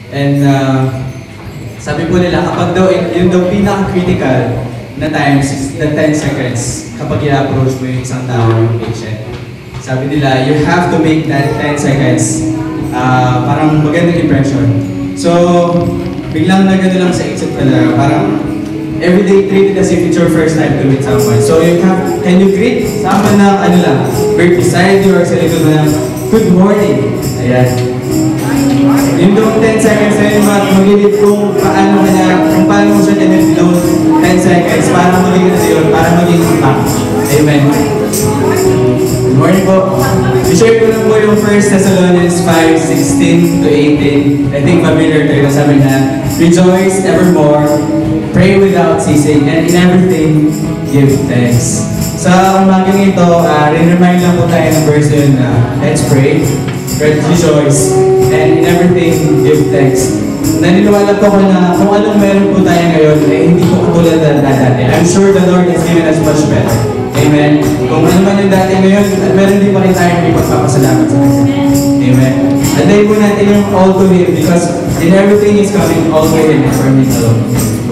And sabi po nila, kapag daw, yun daw pinaka-critical na times is the 10 seconds kapag i-approach mo yung isang tao, yung patient. Sabi nila, you have to make that 10 seconds parang magandang impression. So, biglang nagano lang sa isip ko na parang everyday treat it as if it's your first time to meet someone. So, can you greet someone na ano lang, right beside you or sa likod mo na, good morning. Ayan. Yung 10 seconds na yun, mag-edit kung paano mo siya edit yung 10 seconds para maging na yun, para maging impact. Amen. Good morning po. I-share ko lang po yung 1 Thessalonians 5:16 to 18. I think familiar kayo, sabi na, rejoice evermore, pray without ceasing, and in everything, give thanks. Sa umagang ito, rin-remind lang po tayo ng verse yun na, let's pray, let's rejoice, and in everything, give thanks. Naniniwala po ko na kung anong meron po tayo ngayon, hindi po katulad na dati. I'm sure the Lord has given us much better. Amen. Kung ano man yung dati ngayon, meron din pa rin tayong ipagpapasalamat sa Kanya. Amen. Antayin po natin yung all to Him because in everything is coming all to Him and for Him alone.